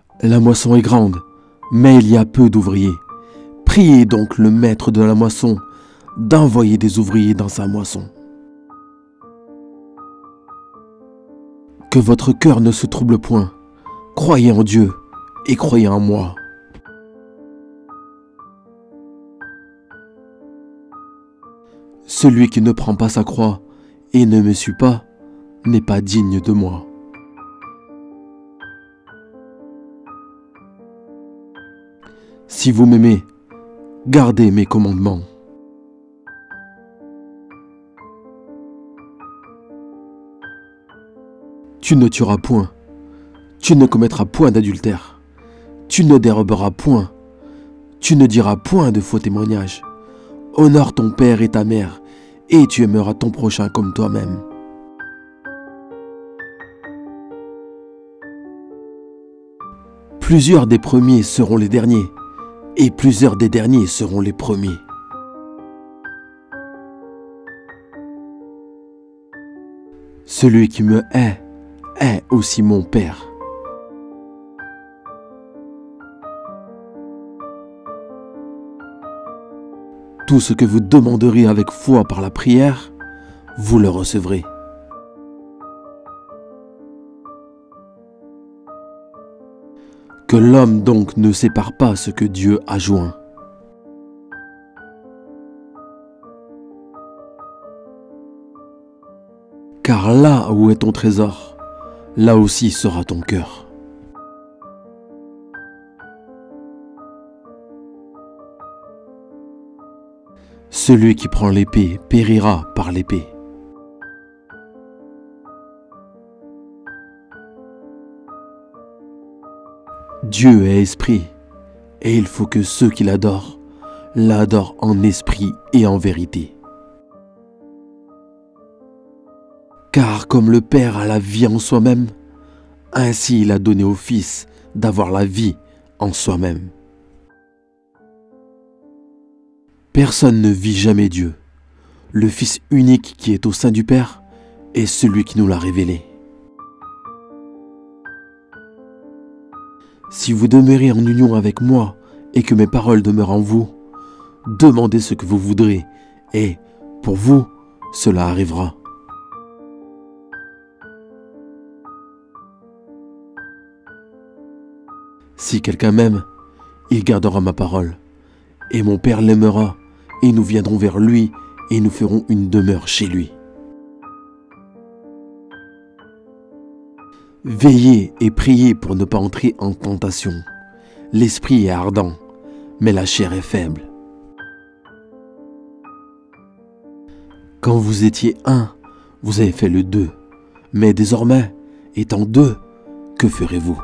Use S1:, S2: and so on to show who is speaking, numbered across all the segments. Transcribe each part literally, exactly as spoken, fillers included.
S1: La moisson est grande, mais il y a peu d'ouvriers. Priez donc le maître de la moisson d'envoyer des ouvriers dans sa moisson. Que votre cœur ne se trouble point. Croyez en Dieu et croyez en moi. Celui qui ne prend pas sa croix et ne me suit pas n'est pas digne de moi. Si vous m'aimez, gardez mes commandements. Tu ne tueras point, tu ne commettras point d'adultère, tu ne déroberas point, tu ne diras point de faux témoignages. Honore ton père et ta mère, et tu aimeras ton prochain comme toi-même. Plusieurs des premiers seront les derniers, et plusieurs des derniers seront les premiers. Celui qui me hait est aussi mon Père. Tout ce que vous demanderez avec foi par la prière, vous le recevrez. Que l'homme donc ne sépare pas ce que Dieu a joint. Car là où est ton trésor, là aussi sera ton cœur. Celui qui prend l'épée périra par l'épée. Dieu est esprit, et il faut que ceux qui l'adorent, l'adorent en esprit et en vérité. Car comme le Père a la vie en soi-même, ainsi il a donné au Fils d'avoir la vie en soi-même. Personne ne vit jamais Dieu. Le Fils unique qui est au sein du Père est celui qui nous l'a révélé. Si vous demeurez en union avec moi et que mes paroles demeurent en vous, demandez ce que vous voudrez et, pour vous, cela arrivera. Si quelqu'un m'aime, il gardera ma parole, et mon Père l'aimera, et nous viendrons vers lui, et nous ferons une demeure chez lui. Veillez et priez pour ne pas entrer en tentation. L'esprit est ardent, mais la chair est faible. Quand vous étiez un, vous avez fait le deux. Mais désormais, étant deux, que ferez-vous?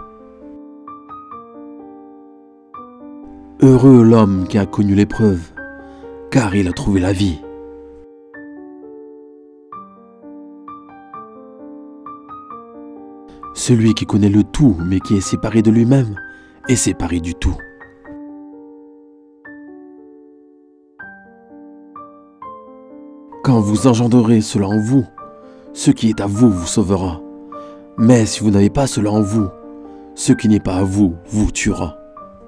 S1: Heureux l'homme qui a connu l'épreuve, car il a trouvé la vie. Celui qui connaît le tout, mais qui est séparé de lui-même, est séparé du tout. Quand vous engendrerez cela en vous, ce qui est à vous vous sauvera. Mais si vous n'avez pas cela en vous, ce qui n'est pas à vous vous tuera.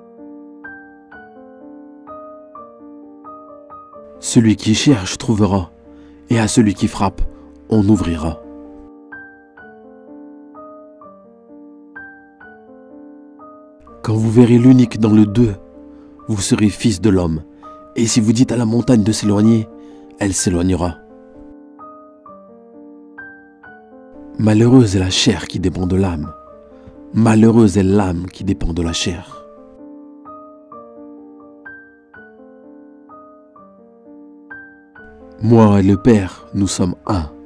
S1: Celui qui cherche trouvera, et à celui qui frappe, on ouvrira. Quand vous verrez l'unique dans le deux, vous serez fils de l'homme, et si vous dites à la montagne de s'éloigner, elle s'éloignera. Malheureuse est la chair qui dépend de l'âme, malheureuse est l'âme qui dépend de la chair. Moi et le Père, nous sommes un.